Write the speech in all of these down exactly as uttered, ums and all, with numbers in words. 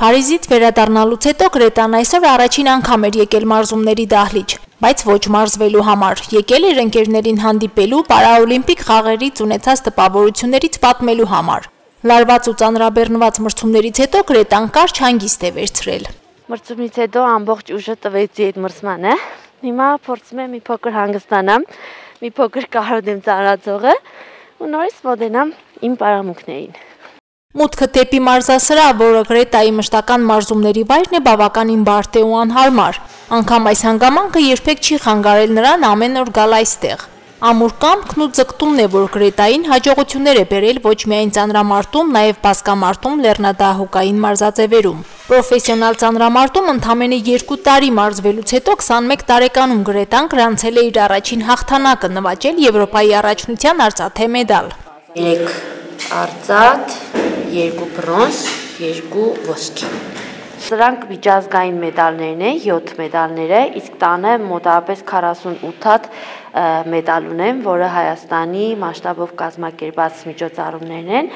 Փարիզից վերադառնալուց հետո Գրետան այսօր առաջին անգամ էր եկել մարզումների դահլիճ, բայց ոչ մարզվելու համար, եկել էր ընկերներին հանդիպելու, պարաօլիմպիկ խաղերից ունեցած տպավորություններից պատմելու համար։ Լարված ու ծանրաբեռնված մրցումներից հետո Գրետան կարճ հանգիստ է վերցրել։ Մրցումից հետո ամբողջ ուժը տվեցի այդ մրցմանը։ Հիմա փորձում եմ մի փոքր հանգստանամ, մի փոքր կարոտեմ ծանրացողը ու նորից մոտենամ իմ պարամունքներին։ Մուտքը դեպի մարզասրահ, որը Գրետայի մշտական մարզումների վայրն է, բավականին բարդ է ու անհարմար։ Անգամ այս հանգամանքը երբեք չի խանգարել նրան ամեն օր գալ այստեղ։ Ամուր կամքն ու ձգտումն է, որ Գրետային հաջողություններ է բերել ոչ միայն ծանրամարտում, նաև բասկամարտում, լեռնադահուկային մարզաձևերում։ Պրոֆեսիոնալ ծանրամարտում ընդամենը երկու տարի մարզվելուց հետո քսանմեկ տարեկանում Գրետան գրանցել է իր առաջին հաղթանակը, նվաճել Եվրոպայի առաջնության արծաթե մեդալ։ Երեք արծաթ, երկու բրոնզ, երկու ոսկի։ Սրանք միջազգային մեդալներն են, յոթ մեդալներ է, իսկ տանը մոտավորապես քառասունութ հատ մեդալ ունեմ, որը Հայաստանի մասշտաբով կազմակերպած միջոցառումներն են,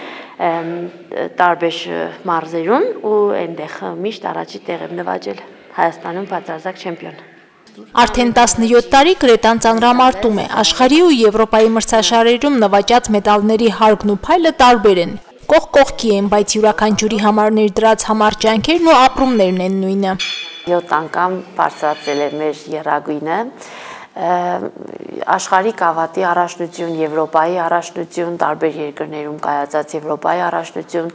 տարբեր մարզերում ու այնտեղ միշտ առաջի տեղ եմ նվաճել, Հայաստանում բացարձակ չեմպիոն։ Արդեն տասնյոթ տարի Գրետան ծանրամարտում է, աշխարհի ու Եվրոպայի մրցաշարերում նվաճած մեդալների հարգն ու փայլը տարբեր են։ Կողք կողքի են, բայց յուրաքանչյուրի համար ներդրած համառ ջանքերն ու ապրումներն են նույնը։ յոթ անգամ բարձրացել է մեր եռագույնը, աշխարհի կավատի առաջնություն, Եվրոպայի առաջնություն, տարբեր երկրներում կայացած Եվրոպայի առաջնություն,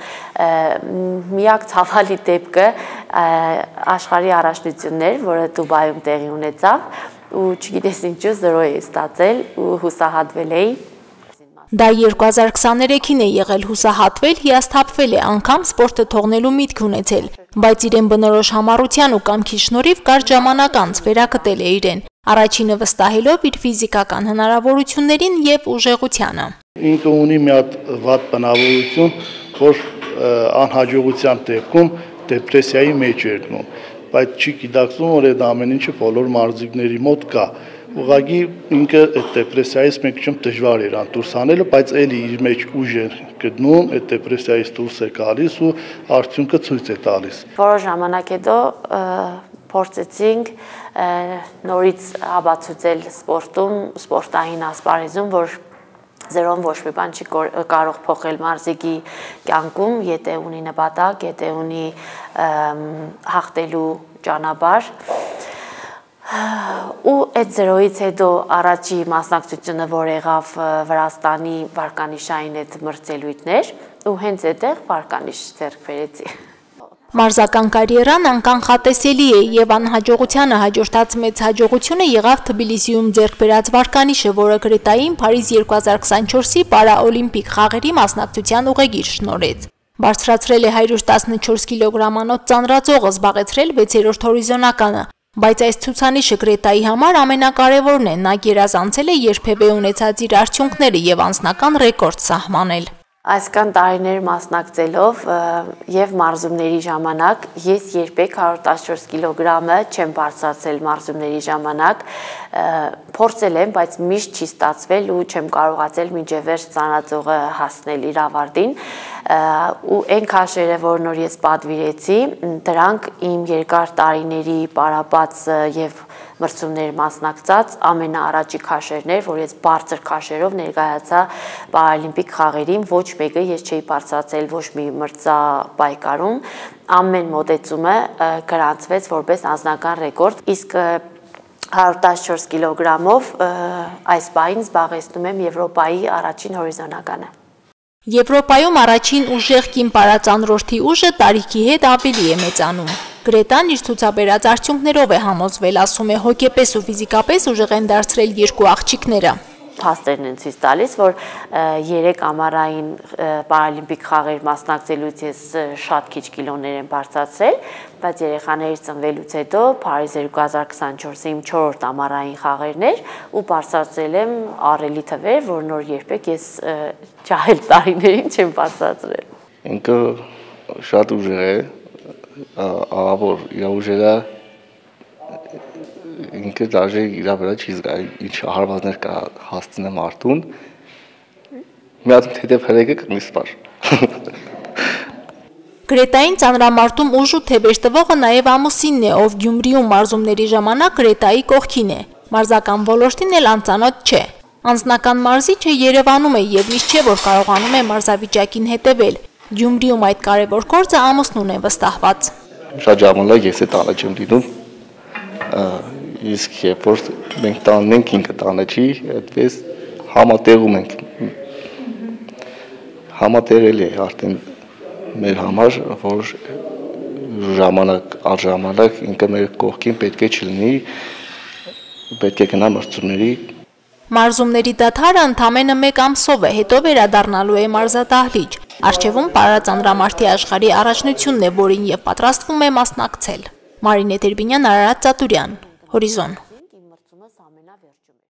միակ ցավալի դեպքը աշխարհի առաջնությունն էր, որը Դուբայում տեղի ունեցավ ու չգիտես ինչու զրո էի ստացել ու հուսահատվել էի։ Դա երկու հազար քսաներեքին է եղել, հուսահատվել, հիասթափվել է, անգամ սպորտը թողնելու միտք ունեցել, բայց իրեն բնորոշ համառության ու կամքի շնորհիվ կարճ ժամանակ անց վերակտել է իրեն, առաջինը վստահելով իր ֆիզիկական հնարավորություններին եւ ուժեղությանը։ Ինքը ունի մի հատ վատ բնավորություն, որ անհաջողության դեպքում դեպրեսիայի մեջ է ընկնում, բայց չի գիտակցում, որ այդ ամեն ինչը բոլոր մարզիկների մոտ կա։ Ուղղակի ինքը այդ դեպրեսիայից մեկ չեմ դժվար էր դուրս անելը, բայց էլի իր մեջ ուժ է գտնում, այդ դեպրեսիայից դուրս է գալիս ու արդյունքը ցույց է տալիս։ Որոշ ժամանակ հետո փորձեցինք նորից ապացուցել սպորտում, սպորտային ասպարեզում, որ զերոն ոչ մի բան չի կարող փոխել մարզիկի կյանքում, եթե ունի նպատակ, եթե ունի հաղթելու ճանապարհ։ Ու այդ զերոյից հետո առաջի մասնակցությունը, որ եղավ Վրաստանի վարկանիշային այդ մրցելույթներ, ու հենց այդտեղ վարկանիշ ձեռք բերեցի։ Մարզական կարիերան անկանխատեսելի է եւ անհաջողությանը հաջորդած մեծ հաջողությունը եղավ Թբիլիսիում ձեռք բերած վարկանիշը, որը Գրետային Փարիզ երկու հազար քսանչորսի պարաօլիմպիկ խաղերի մասնակցության ուղեգիր շնորհեց։ Բարձրացրել է հարյուր տասնչորս կիլոգրամանոց ծանրածողը, զբաղեցրել վեցերորդ հորիզոնականը, բայց այս ցուցանիշը Գրետայի համար ամենակարևորն է, նա գերազանցել է երբևէ ունեցած իր արդյունքները եւ անձնական ռեկորդ սահմանել։ Այսքան տարիներ մասնակցելով եւ մարզումների ժամանակ ես երբեք հարյուր տասնչորս կիլոգրամը չեմ բարձրացել մարզումների ժամանակ, փորձել եմ, բայց միշտ չի ստացվել ու չեմ կարողացել մինչև վերջ ծանրածողը հասնել իր ավարտին, ու այն քաշերը, որ նոր ես պատվիրեցի, դրանք իմ երկար տարիների պարապած եւ մրցումներ մասնակցած ամենաառաջի քաշերներ, որ ես բարձր քաշերով ներկայացա պարաօլիմպիկ խաղերին, ոչ մեկը ես չէի բարձրացել ոչ մի մրցապայքարում, ամեն մոտեցումը գրանցվեց որպես անձնական ռեկորդ, իսկ հարյուր տասնչորս կիլոգրամով այս պահին զբաղեցնում եմ Եվրոպայի առաջին հորիզոնականը։ Եվրոպայում առաջին ուժեղ կին պարածանրորդի ուժը տարիքի հետ ավելի է մեծանում։ Գրետան իր ցուցաբերած արդյունքներով է համոզվել, ասում է, հոգեպես ու ֆիզիկապես ուժեղ են դարձրել երկու աղջիկները։ Փաստերն են ցույց տալիս, որ երեք ամառային պարաօլիմպիկ խաղեր մասնակցելուց ես շատ քիչ կիլոներ եմ բարձրացրել, բայց երեխաներից ծնվելուց հետո Փարիզ երկու հազար քսանչորսի իմ չորրորդ ամառային խաղերն էր ու բարձրացրել եմ ահռելի թվեր, որ նոր երբեք ես ջահել տարիներին չեմ բարձրացրել։ Ինքը շատ ուժեղ է, ահավոր իր ուժերը ինքը դաժե իր վրա չի զգա, ինչ հարվածներ կա հասցնեմ արդուն, մի հատ թեթև հրեգը կնի սպար։ Գրետային ծանրամարտում ուժ ու թեբեր տվողը նաև ամուսինն է, ով Գյումրիում մարզումների ժամանակ Գրետայի կողքին է։ Մարզական ոլորտին էլ անծանոթ չէ։ Անձնական մարզիչը Երևանում է եւ միշտ չէ, որ կարողանում է մարզավիճակին հետևել։ Գյումրիում այդ կարևոր գործը ամուսնուն է վստահված։ Շատ ժամանակ ես է տանը չեմ լինում, իսկ երբ որ մենք տանն ենք, ինքը տանը չի, այդպես համատեղում ենք։ Համատեղել է արդեն մեր համար, որ ժամանակ առ ժամանակ ինքը մեր կողքին պետք է չլինի, պետք է գնա մարզումների։ Մարզումների դադարը ընդամենը մեկ ամսով է, հետո վերադառնալու է մարզադահլիճ։ Առջևում պարածանրամարտի աշխարհի առաջնությունն է, որին եւ պատրաստվում է մասնակցել։ Մարինե Տերբինյան, Արարատ Ծատուրյան, Հորիզոն։